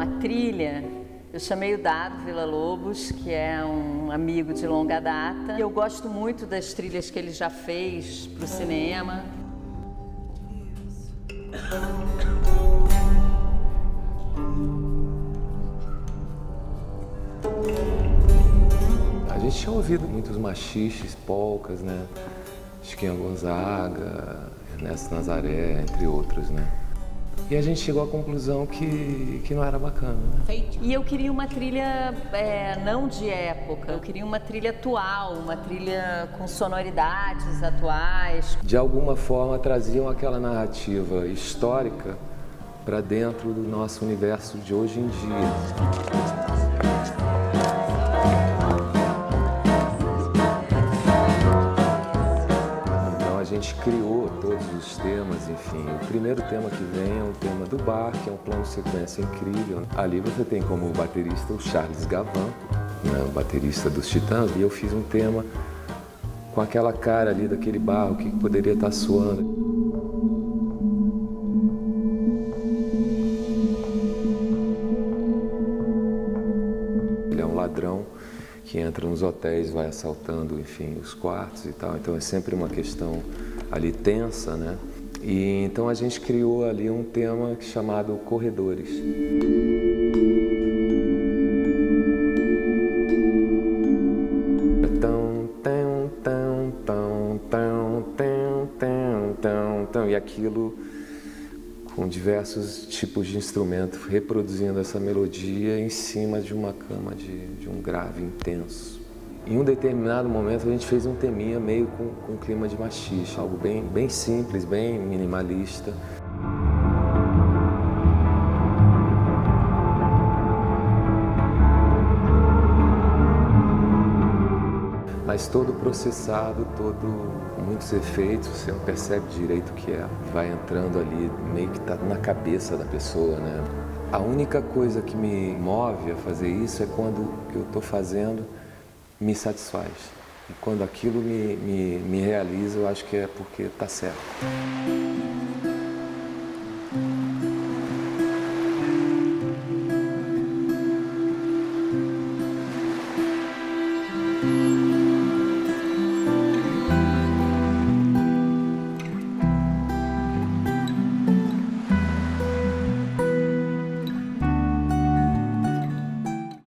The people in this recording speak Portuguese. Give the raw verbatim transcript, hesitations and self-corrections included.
a trilha, eu chamei o Dado Villa-Lobos, que é um amigo de longa data. Eu gosto muito das trilhas que ele já fez para o cinema. A gente tinha ouvido muitos machiches, polcas, né? Chiquinha Gonzaga, Ernesto Nazaré, entre outros, né? E a gente chegou à conclusão que, que não era bacana, né? E eu queria uma trilha é, não de época, eu queria uma trilha atual, uma trilha com sonoridades atuais. De alguma forma traziam aquela narrativa histórica para dentro do nosso universo de hoje em dia. A gente criou todos os temas, enfim. O primeiro tema que vem é um tema do bar, que é um plano de sequência incrível. Ali você tem como baterista o Charles Gavin, né, o baterista dos Titãs, e eu fiz um tema com aquela cara ali daquele bar, o que poderia estar soando. Ele é um ladrão que entra nos hotéis, vai assaltando, enfim, os quartos e tal. Então é sempre uma questão ali tensa, né? E então a gente criou ali um tema chamado Corredores. Tão, tão, tão, tão, tão, tão, tão, tão, tão, e aquilo com diversos tipos de instrumentos, reproduzindo essa melodia em cima de uma cama de, de um grave intenso. Em um determinado momento a gente fez um teminha meio com, com clima de machixe, algo bem, bem simples, bem minimalista. Mas todo processado, todo muitos efeitos, você não percebe direito o que é. Vai entrando ali, meio que tá na cabeça da pessoa, né? A única coisa que me move a fazer isso é quando o que eu estou fazendo me satisfaz. E quando aquilo me, me, me realiza, eu acho que é porque está certo.